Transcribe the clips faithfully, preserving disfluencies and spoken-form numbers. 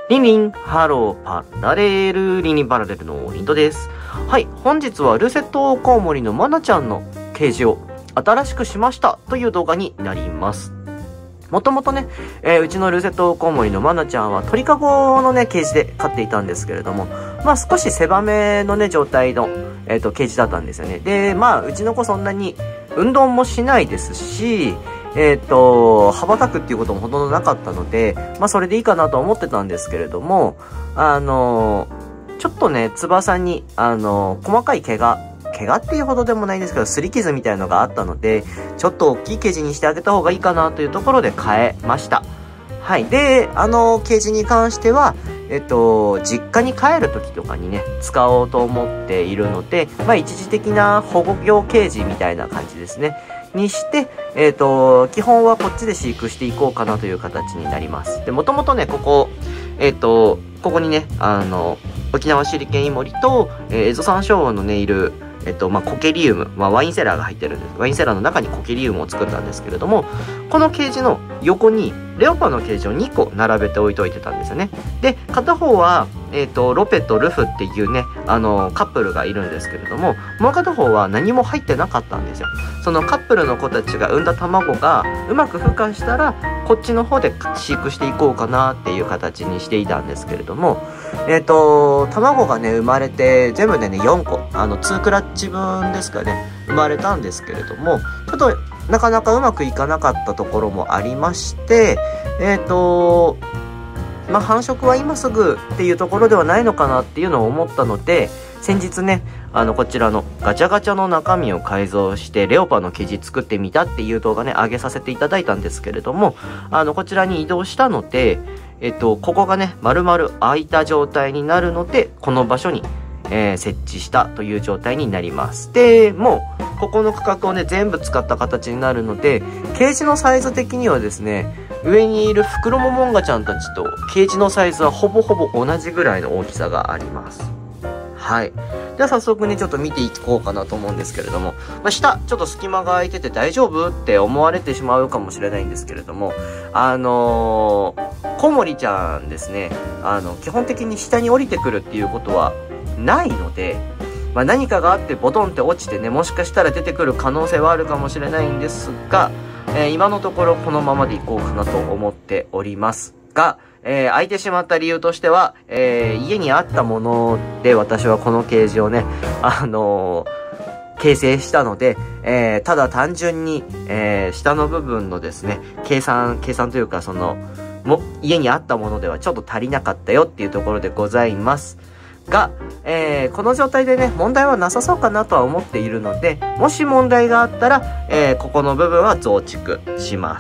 リンリン、ハローパラレル、リンリンパラレルのリントです。はい、本日はルセットコウモリのマナちゃんのケージを新しくしましたという動画になります。もともとね、えー、うちのルセットコウモリのマナちゃんは鳥かごのね、ケージで飼っていたんですけれども、まあ少し狭めのね、状態の、えっと、ケージだったんですよね。で、まあ、うちの子そんなに運動もしないですし、えっと、羽ばたくっていうこともほとんどなかったので、まあそれでいいかなと思ってたんですけれども、あのー、ちょっとね、翼に、あのー、細かい毛が、毛がっていうほどでもないんですけど、擦り傷みたいのがあったので、ちょっと大きいケージにしてあげた方がいいかなというところで変えました。はい。で、あのー、ケージに関しては、えっと、実家に帰る時とかにね、使おうと思っているので、まあ一時的な保護用ケージみたいな感じですね。にして、えっと、基本はこっちで飼育していこうかなという形になります。で、もともとね、ここ、えっと、ここにね、あの、沖縄手裏剣イモリと、えー、エゾサンショウウオのね、いる、えっと、まあ、コケリウム、まあ、ワインセラーが入ってるんです。ワインセラーの中にコケリウムを作ったんですけれども、このケージの横に、レオパのケージをにこ並べて置いといてたんですよね。で、片方は、えっと、ロペとルフっていうね、あの、カップルがいるんですけれども、もう片方は何も入ってなかったんですよ。そのカップルの子たちが産んだ卵がうまく孵化したら、こっちの方で飼育していこうかなっていう形にしていたんですけれども、えっと、卵がね、生まれて、全部でね、よんこ、あの、にクラッチ分ですかね、生まれたんですけれども、ちょっと、なかなかうまくいかなかったところもありまして、えっと、まあ、繁殖は今すぐっていうところではないのかなっていうのを思ったので、先日ね、あの、こちらのガチャガチャの中身を改造して、レオパの生地作ってみたっていう動画ね、上げさせていただいたんですけれども、あの、こちらに移動したので、えっと、ここがね、丸々空いた状態になるので、この場所に、えー、設置したという状態になります。で、もう、ここの区画をね、全部使った形になるので、ケージのサイズ的にはですね、上にいるフクロモモンガちゃんたちとケージのサイズはほぼほぼ同じぐらいの大きさがあります。はい。では早速ね、ちょっと見ていこうかなと思うんですけれども、まあ、下、ちょっと隙間が空いてて大丈夫って思われてしまうかもしれないんですけれども、あのー、コウモリちゃんですね、あの、基本的に下に降りてくるっていうことはないので、まあ、何かがあってボトンって落ちてね、もしかしたら出てくる可能性はあるかもしれないんですが、えー、今のところこのままでいこうかなと思っておりますが、えー、空いてしまった理由としては、えー、家にあったもので私はこのケージをね、あのー、形成したので、えー、ただ単純に、えー、下の部分のですね、計算、計算というかその、も、家にあったものではちょっと足りなかったよっていうところでございます。が、えー、この状態でね、問題はなさそうかなとは思っているので、もし問題があったら、えー、ここの部分は増築します。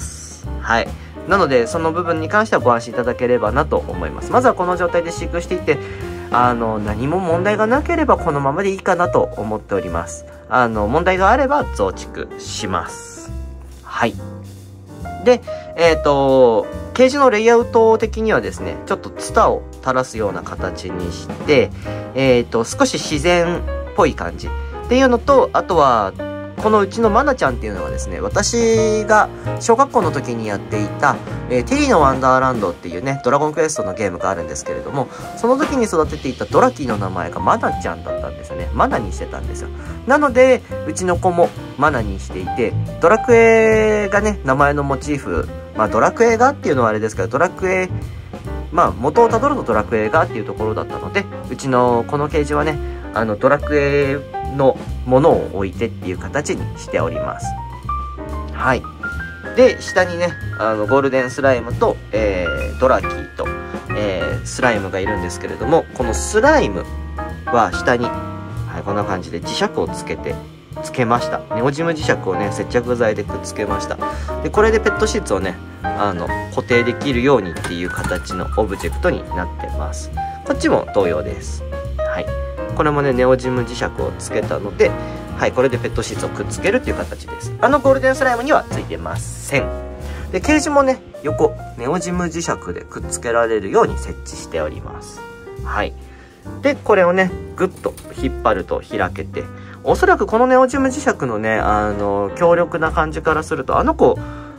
はい。なので、その部分に関してはご安心いただければなと思います。まずはこの状態で飼育していて、あの、何も問題がなければこのままでいいかなと思っております。あの、問題があれば増築します。はい。で、えっと、ケージのレイアウト的にはですね、ちょっとツタを垂らすような形にして、えっと、少し自然っぽい感じっていうのと、あとは、このうちのマナちゃんっていうのはですね、私が小学校の時にやっていた、えー、テリーのワンダーランドっていうね、ドラゴンクエストのゲームがあるんですけれども、その時に育てていたドラキーの名前がマナちゃんだったんですよね。マナにしてたんですよ。なので、うちの子もマナにしていて、ドラクエがね、名前のモチーフ、まあドラクエがっていうのはあれですけど、ドラクエ、まあ元をたどるとドラクエがっていうところだったので、うちのこのケージはね、あのドラクエのものを置いてっていう形にしております。はい。で、下にね、あのゴールデンスライムと、えー、ドラキーと、えー、スライムがいるんですけれども、このスライムは下に、はい、こんな感じで磁石をつけて、つけました。ネオジム磁石をね、接着剤でくっつけました。で、これでペットシーツをね、あの、固定できるようにっていう形のオブジェクトになってます。こっちも同様です。はい。これもね、ネオジム磁石をつけたので、はい、これでペットシーツをくっつけるっていう形です。あのゴールデンスライムにはついてません。で、ケージもね、横、ネオジム磁石でくっつけられるように設置しております。はい。で、これをね、ぐっと引っ張ると開けて、おそらくこのネオジム磁石のね、あの、強力な感じからすると、あの子、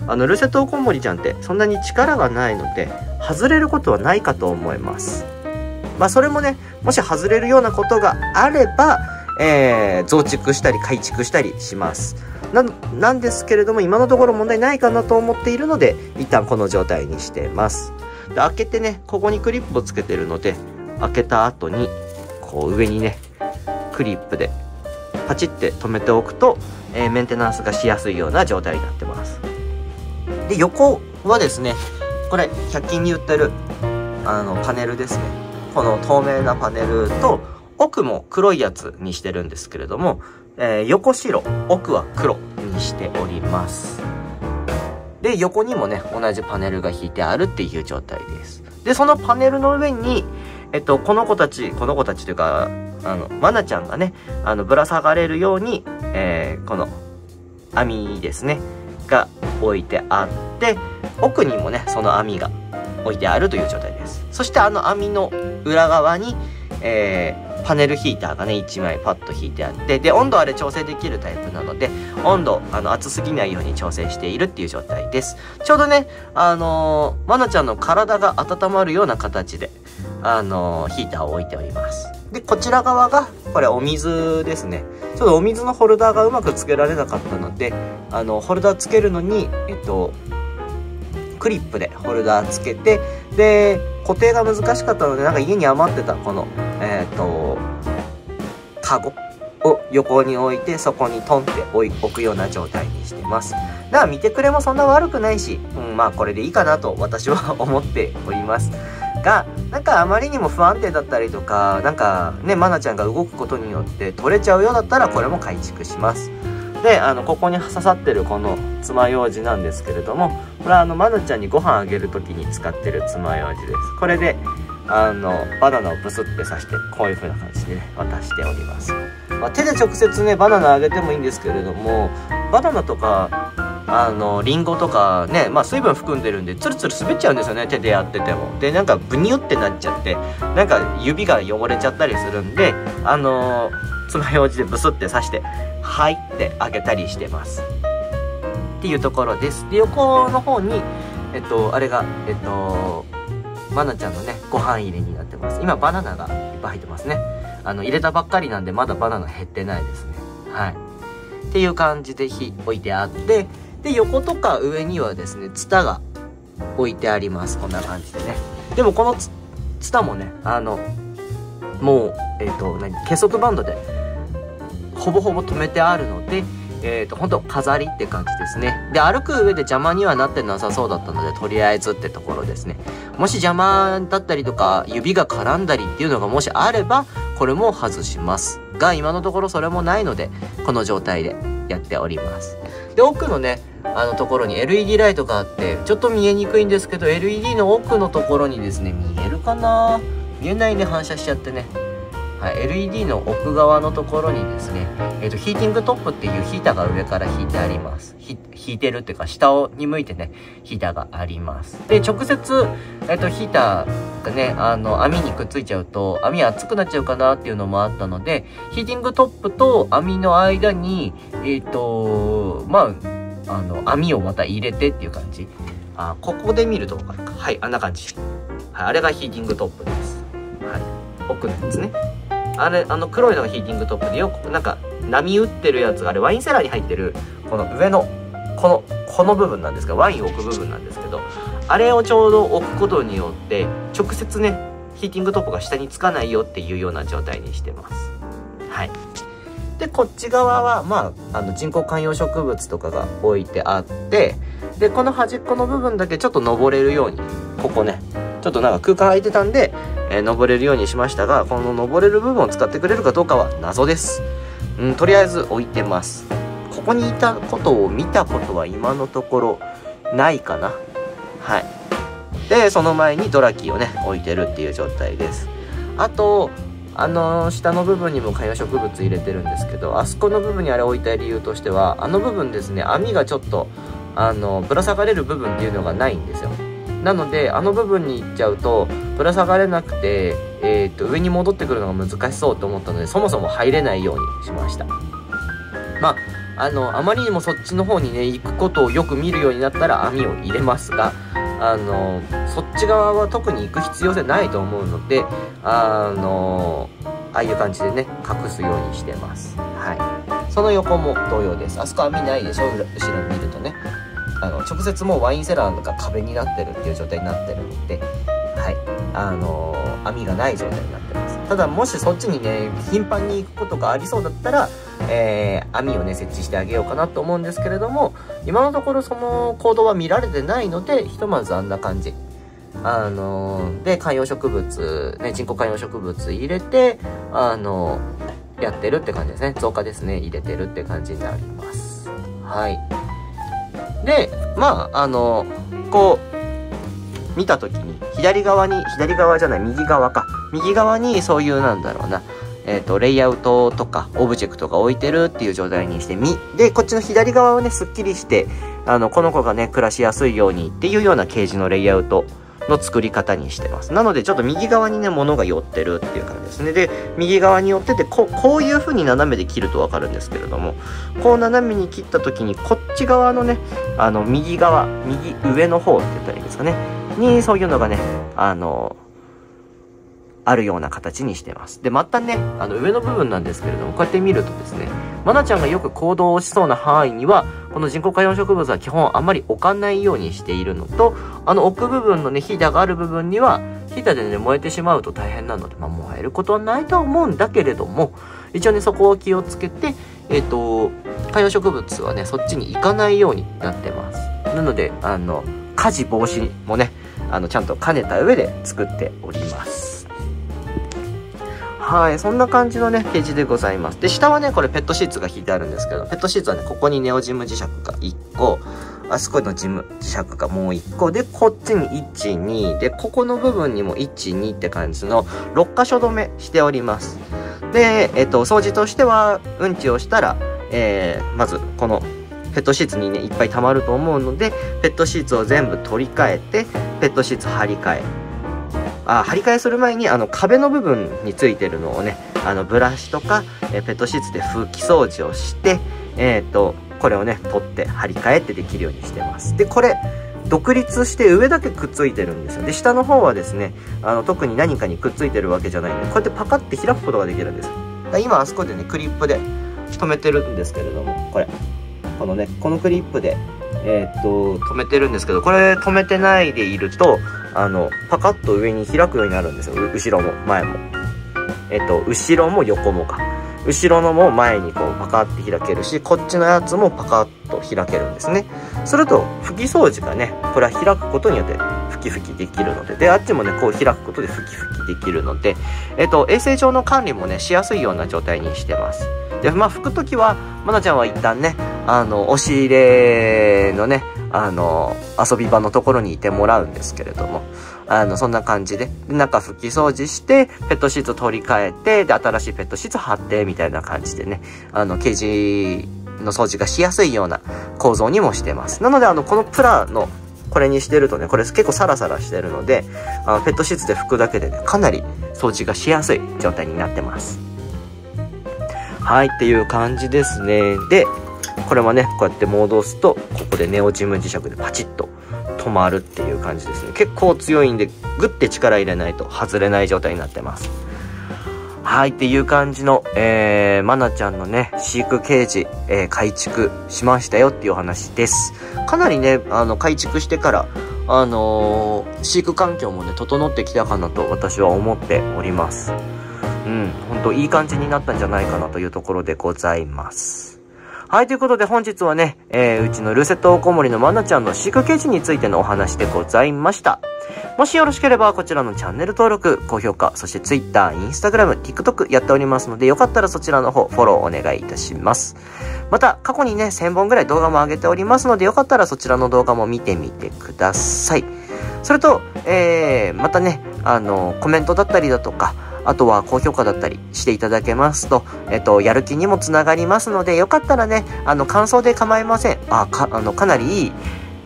あのルセトウコウモリちゃんってそんなに力がないので外れることはないかと思います。まあそれもね、もし外れるようなことがあれば、えー、増築したり改築したりします。な、なんですけれども、今のところ問題ないかなと思っているので、一旦この状態にしてます。で、開けてね、ここにクリップをつけてるので、開けた後に、こう上にね、クリップでパチって止めておくと、えー、メンテナンスがしやすいような状態になってます。で、横はですね、これひゃく均に売ってるあのパネルですね。この透明なパネルと奥も黒いやつにしてるんですけれども、えー、横白、奥は黒にしております。で、横にもね、同じパネルが引いてあるっていう状態です。で、そのパネルの上に、えっと、この子たち、この子たちというか、あの、マナちゃんがね、あの、ぶら下がれるように、えー、この網ですね、が置いてあって、奥にもね、その網が置いてあるという状態です。そしてあの網の裏側に、えー、パネルヒーターがねいちまいパッと引いてあって、で温度あれ調整できるタイプなので、温度あの熱すぎないように調整しているっていう状態です。ちょうどね、あのー、マナちゃんの体が温まるような形で、あのー、ヒーターを置いております。でこちら側がこれお水ですね。ちょっとお水のホルダーがうまくつけられなかったので、あのホルダーつけるのにえっとクリップでホルダーつけて、で固定が難しかったので、なんか家に余ってたこのえっとカゴを横に置いて、そこにトンって置くような状態にしてます。だから見てくれもそんな悪くないし、うん、まあこれでいいかなと私は思っておりますが、なんかあまりにも不安定だったりとか、なんかねマナちゃんが動くことによって取れちゃうようだったら、これも改築します。で、あのここに刺さってるこの爪楊枝なんですけれども、これはあのマナちゃんにご飯あげる時に使ってる爪楊枝です。これであのバナナをブスって刺して、こういう風な感じでね渡しております。まあ、手で直接ねバナナあげてもいいんですけれども、バナナとかあのリンゴとかね、まあ水分含んでるんでツルツル滑っちゃうんですよね、手でやってても。でなんかブニュってなっちゃって、なんか指が汚れちゃったりするんで、あのー、爪楊枝でブスって刺してはいってあげたりしてますっていうところです。で横の方にえっとあれがえっとマナちゃんのねご飯入れになってます。今バナナがいっぱい入ってますね。あの入れたばっかりなんでまだバナナ減ってないですね。はいっていう感じで火置いてあって、で横とか上にはですねツタが置いてあります。こんな感じでね。でもこのツツタもね、あのもうえっと何結束バンドでほぼほぼ止めてあるので、えっとほんと飾りって感じですね。で歩く上で邪魔にはなってなさそうだったので、とりあえずってところですね。もし邪魔だったりとか指が絡んだりっていうのがもしあれば、これも外しますが、今のところそれもないのでこの状態でやっております。で奥のねあのところに エルイーディー ライトがあって、ちょっと見えにくいんですけど、 エルイーディー の奥のところにですね、見えるかな、見えないね、反射しちゃってね。はい、エルイーディー の奥側のところにですね、えーと、ヒーティングトップっていうヒーターが上から引いてあります。ひ引いてるっていうか、下をに向いてね、ヒーターがあります。で、直接、えっ、ー、と、ヒーターがね、あの、網にくっついちゃうと、網熱くなっちゃうかなっていうのもあったので、ヒーティングトップと網の間に、えっ、ー、と、まあ、あの、網をまた入れてっていう感じ。あ、ここで見るとわかるか。はい、あんな感じ。はい、あれがヒーティングトップです。はい、奥のやつね。あれ、あの黒いのがヒーティングトップで、よくなんか波打ってるやつが、あれワインセラーに入ってるこの上のこのこの部分なんですが、ワインを置く部分なんですけど、あれをちょうど置くことによって直接ねヒーティングトップが下につかないよっていうような状態にしてます。はい。でこっち側はまああの人工観葉植物とかが置いてあって、でこの端っこの部分だけちょっと登れるように、ここねちょっとなんか空間空いてたんで、えー、登れるようにしましたが、この登れる部分を使ってくれるかどうかは謎です。うん、とりあえず置いてます。ここにいたことを見たことは今のところないかな。はい。でその前にドラキーをね置いてるっていう状態です。あとあのー、下の部分にも観葉植物入れてるんですけど、あそこの部分にあれ置いた理由としては、あの部分ですね、網がちょっとあのぶら下がれる部分っていうのがないんですよ。なのであの部分に行っちゃうとぶら下がれなくて、えー、と上に戻ってくるのが難しそうと思ったので、そもそも入れないようにしました。まああの、あまりにもそっちの方にね、行くことをよく見るようになったら網を入れますが、あの、そっち側は特に行く必要性ないと思うので、あの、ああいう感じでね、隠すようにしてます。はい。その横も同様です。あそこ網ないでしょ、後ろに見るとね。あの、直接もうワインセラーが壁になってるっていう状態になってるので、はい。あのー、網がない状態になってます。ただ、もしそっちにね、頻繁に行くことがありそうだったら、えー、網をね、設置してあげようかなと思うんですけれども、今のところその行動は見られてないので、ひとまずあんな感じ。あのー、で、観葉植物、ね、人工観葉植物入れて、あのー、やってるって感じですね。増加ですね。入れてるって感じになります。はい。で、まあ、あのー、こう、見たときに、左側に、左側じゃない、右側か。右側にそういう、なんだろうな、えっと、レイアウトとか、オブジェクトが置いてるっていう状態にしてみ、で、こっちの左側をね、すっきりして、あの、この子がね、暮らしやすいようにっていうようなケージのレイアウトの作り方にしてます。なので、ちょっと右側にね、物が寄ってるっていう感じですね。で、右側に寄ってて、こう、こういう風に斜めで切るとわかるんですけれども、こう斜めに切った時に、こっち側のね、あの、右側、右上の方って言ったらいいですかね。に、そういうのがね、あの、あるような形にしてます。で、またね、あの、上の部分なんですけれども、こうやって見るとですね、まなちゃんがよく行動しそうな範囲には、この人工観葉植物は基本あんまり置かないようにしているのと、あの、置く部分のね、ヒーターがある部分には、ヒーターでね、燃えてしまうと大変なので、まあ、燃えることはないとは思うんだけれども、一応ね、そこを気をつけて、えっと、観葉植物はね、そっちに行かないようになってます。なので、あの、火事防止もね、あの、ちゃんと兼ねた上で作っております。はい、そんな感じのね、ページでございます。で、下はね、これペットシーツが引いてあるんですけど、ペットシーツはね、ここにネオジム磁石がいっこ、あそこのジム磁石がもういっこ、で、こっちにいち、に、で、ここの部分にもいち、にって感じのろっかしょ止めしております。で、えっと、掃除としては、うんちをしたら、えー、まず、この、ペットシーツにね、いっぱい溜まると思うので、ペットシーツを全部取り替えて、ペットシーツ張り替え、あ、張り替えする前に、あの、壁の部分についてるのをね、あの、ブラシとか、えー、ペットシーツで拭き掃除をして、えっと、これをね、取って張り替えってできるようにしてます。で、これ、独立して上だけくっついてるんですよ。で、下の方はですね、あの、特に何かにくっついてるわけじゃないんで、こうやってパカって開くことができるんですよ。今、あそこでね、クリップで止めてるんですけれども、これ、このね、このクリップで、えー、っと、止めてるんですけど、これ止めてないでいると、あの、パカッと上に開くようになるんですよ。後ろも、前も。えー、っと、後ろも横もか。後ろのも前にこうパカッて開けるし、こっちのやつもパカッと開けるんですね。すると、拭き掃除がね、これは開くことによって、拭き拭きできるので、で、あっちもね、こう開くことで拭き拭きできるので、えー、っと、衛生上の管理もね、しやすいような状態にしてます。で、まあ、拭くときは、まなちゃんは一旦ね、あの、押し入れのね、あの、遊び場のところにいてもらうんですけれども、あの、そんな感じで、中拭き掃除して、ペットシーツ取り替えて、で、新しいペットシーツ貼って、みたいな感じでね、あの、ケージの掃除がしやすいような構造にもしてます。なので、あの、このプラの、これにしてるとね、これ結構サラサラしてるので、あのペットシーツで拭くだけでね、かなり掃除がしやすい状態になってます。はい、っていう感じですね。で、これもね、こうやって戻すと、ここでネオジム磁石でパチッと止まるっていう感じですね。結構強いんで、グッて力入れないと外れない状態になってます。はい、っていう感じの、えー、まなちゃんのね、飼育ケージ、えー、改築しましたよっていうお話です。かなりね、あの、改築してから、あのー、飼育環境もね、整ってきたかなと私は思っております。うん、ほんといい感じになったんじゃないかなというところでございます。はい、ということで本日はね、えー、うちのルーセットおこもりのまなちゃんの飼育ケージについてのお話でございました。もしよろしければこちらのチャンネル登録、高評価、そして Twitter、Instagram、TikTok やっておりますので、よかったらそちらの方フォローお願いいたします。また過去にね、せんぼんぐらい動画も上げておりますので、よかったらそちらの動画も見てみてください。それと、えー、またね、あの、コメントだったりだとか、あとは高評価だったりしていただけますと、えっと、やる気にもつながりますので、よかったらね、あの、感想で構いません。あ、か、あの、かなりいい、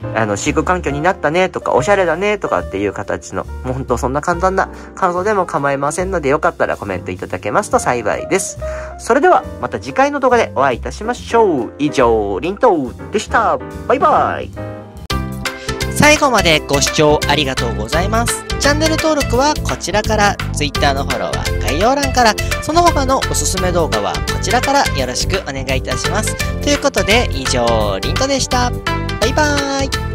あの、飼育環境になったねとか、おしゃれだねとかっていう形の、もうほんとそんな簡単な感想でも構いませんので、よかったらコメントいただけますと幸いです。それでは、また次回の動画でお会いいたしましょう。以上、リントでした。バイバイ。 最後までご視聴ありがとうございます。チャンネル登録はこちらから、Twitter のフォローは概要欄から、その他のおすすめ動画はこちらからよろしくお願いいたします。ということで、以上、リントでした。バイバーイ。